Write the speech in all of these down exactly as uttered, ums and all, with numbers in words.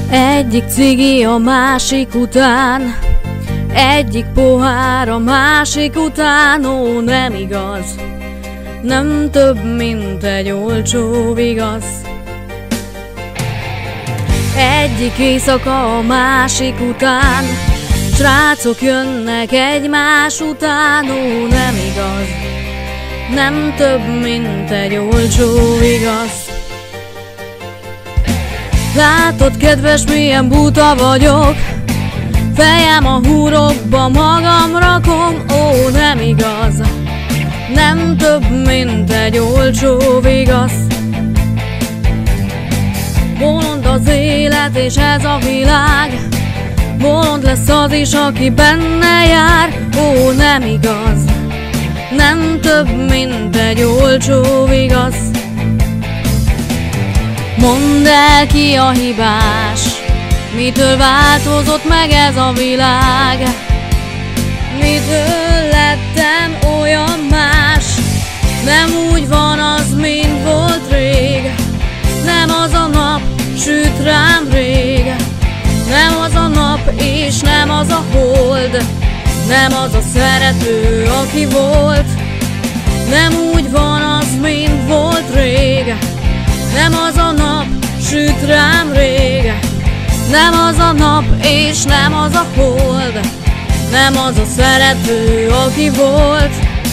Egyik cigi a másik után, egyik pohár a másik után. Ó, nem igaz, nem több, mint egy olcsó vigasz. Egyik éjszaka a másik után, srácok jönnek egymás után. Ó, nem igaz, nem több, mint egy olcsó vigasz. Látod, kedves, milyen buta vagyok, fejem a húrokba magam rakom. Ó, nem igaz, nem több, mint egy olcsó vigasz. Bolond az élet és ez a világ, bolond lesz az is, aki benne jár. Ó, nem igaz, nem több, mint egy olcsó vigasz. Mondd el, ki a hibás, mitől változott meg ez a világ, mitől lettem olyan más. Nem úgy van az, mint volt rég, nem az a nap süt rám rég, nem az a nap és nem az a hold, nem az a szerető, aki volt. Nem úgy van az, mint volt rég, nem az a nap süt rám rég, nem az a nap és nem az a hold, nem az a szerető, aki volt.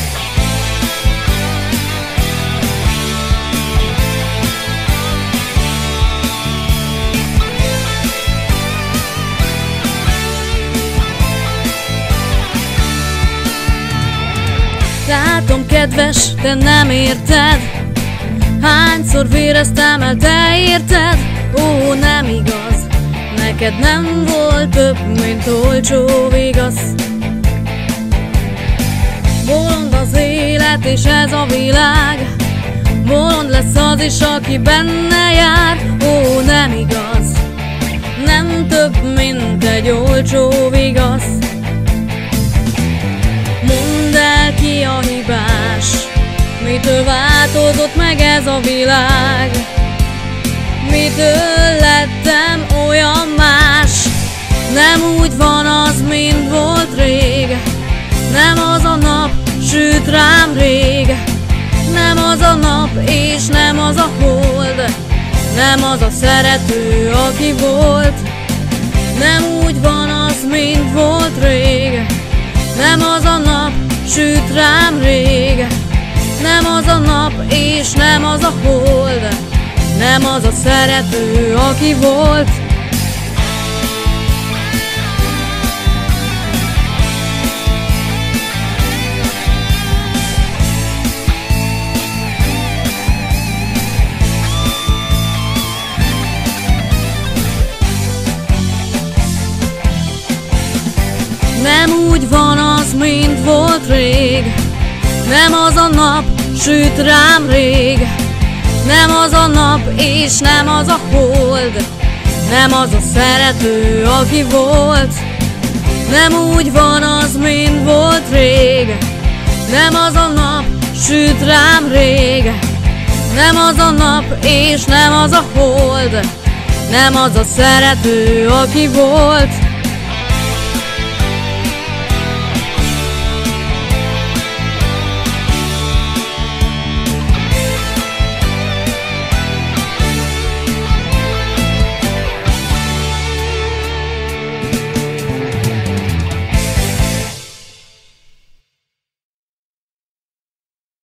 Látom, kedves, te nem érted, hányszor véreztem el, te érted? Ó, nem igaz, neked nem volt több, mint olcsó vigasz. Bolond az élet és ez a világ, bolond lesz az is, aki benne jár. Ó, nem igaz, nem több, mint egy olcsó vigasz. Mondd el, ki a hibás, mitől változott meg ez a világ, mitől lettem olyan más. Nem úgy van az, mint volt rég, nem az a nap süt rám rég, nem az a nap és nem az a hold, nem az a szerető, aki volt. Nem úgy van az, mint volt rég, nem az a nap süt rám rég, nem az a nap és nem az a hold, nem az a szerető, aki volt. Nem úgy van az, mint volt rég, nem az a nap süt rám rég, nem az a nap és nem az a hold, nem az a szerető, aki volt. Nem úgy van az, mint volt rég, nem az a nap süt rám rég, nem az a nap és nem az a hold, nem az a szerető, aki volt.